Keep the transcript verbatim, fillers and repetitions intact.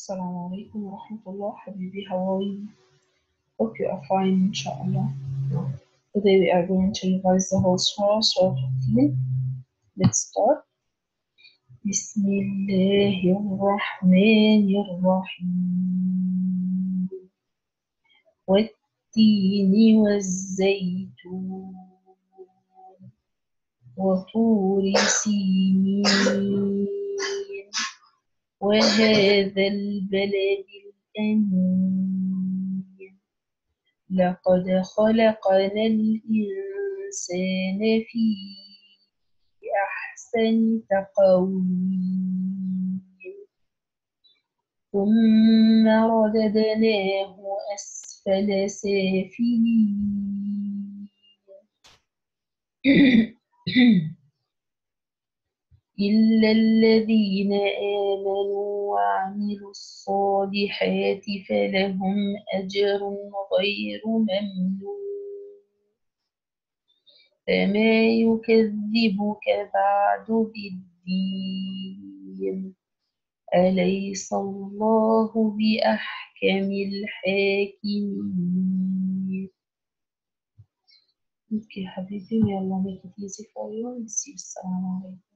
Assalamu alaikum wa rahmatullah, Habibi. How are you? Hope you are fine, inshallah. Today we are going to revise the whole surah, Surah fifteen. Let's start. Bismillahirrahmanirrahim. والتين والزيتون وطور سينين وهذا البلد الأمين لقد خلقنا الإنسان في أحسن تقويم ثم رددناه أسفل سافلين إلا الذين آمنوا وعملوا الصالحات فلهم أجر غير ممنون فما يكذبك بعد بالدين أليس الله بأحكم الحاكمين. Okay, حبيبي, يلا make it easy for you and see you. السلام عليكم.